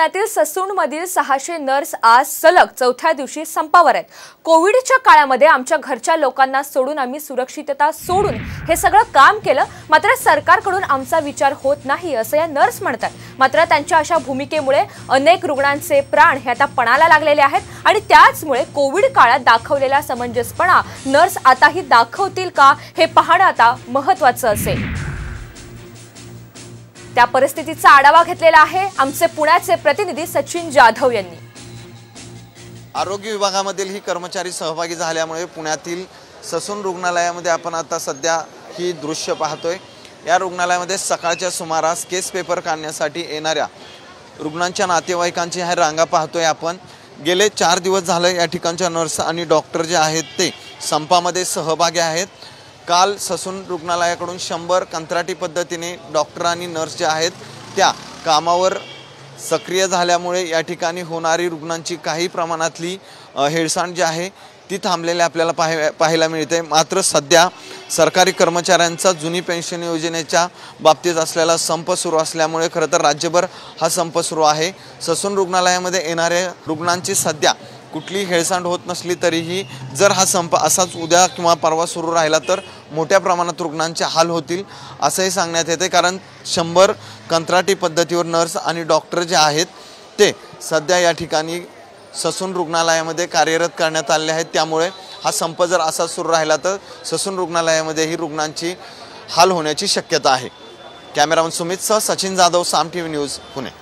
पुण्यातील ससूनमधील 600 नर्स आज सलग चौथ्या दिवशी संपावर आहेत। कोविडच्या काळामध्ये आमच्या घरच्या लोकांना सोडून आम्ही सुरक्षितता सोडून हे सगळं काम केलं, मात्र सरकारकडून आमचा विचार होत नाही असं या नर्स म्हणतात। मात्र त्यांच्या अशा भूमिकेमुळे अनेक रुग्णांचे प्राण हे आता पणाला लागलेले आहेत आणि त्याचमुळे कोविड काळात दाखवलेला समंजसपणा नर्स आताही दाखवतील का हे पाहणं आता महत्त्वाचं असेल। त्या परिस्थितीचा आढावा घेतलेला आहे आमचे पुण्याचे प्रतिनिधी सचिन जाधव यांनी। आरोग्य विभागामधील ही कर्मचारी सहभागी झाल्यामुळे पुण्यातील ससून रुग्णालयामध्ये आपण आता सध्या ही दृश्य पाहतोय। या रुग्णालयामध्ये सकाळच्या सुमारास केस पेपर काढण्यासाठी येणाऱ्या रुग्णांच्या नातेवाईकांची ह्या रांगा पाहतोय आपण। गेले 4 दिवस झाले या ठिकाणच्या नर्स आणि डॉक्टर जे आहेत ते संपामध्ये सहभागी आहेत। काल ससून रुग्णालयाकडून 100 कंत्राटी पद्धतीने डॉक्टर आणि नर्स जे आहेत त्या कामावर सक्रिय झाल्यामुळे या ठिकाणी होणारी रुग्णांची काही प्रमाणातली हेळसांड जी आहे ती थांबलेली आपल्याला पाहायला मिळते। मात्र सध्या सरकारी कर्मचाऱ्यांचा जुनी पेन्शन योजनेच्या बाबतीत असलेला संप सुरू असल्यामुळे खरं तर राज्यभर हा संप सुरू आहे। ससून रुग्णालयामध्ये येणाऱ्या रुग्णांची सध्या कुठली हेळसांड होत नसली तरीही जर हा संप असाच उद्या किंवा परवा सुरू राहिला तर मोठ्या प्रमाणात रुग्णांचे हाल होतील असंही सांगण्यात येते। कारण 100 कंत्राटी पद्धतीवर नर्स आणि डॉक्टर जे आहेत ते सध्या या ठिकाणी ससून रुग्णालयामध्ये कार्यरत करण्यात आले आहेत। त्यामुळे हा संप जर असा सुरू राहिला तर ससून रुग्णालयामध्येही रुग्णांची हाल होण्याची शक्यता आहे। कॅमेरामन सुमितसह सचिन जाधव, साम टीव्ही न्यूज, पुणे।